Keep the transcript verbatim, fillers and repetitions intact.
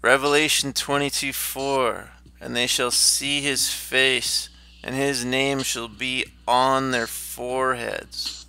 Revelation twenty-two four. And they shall see his face, and his name shall be on their foreheads.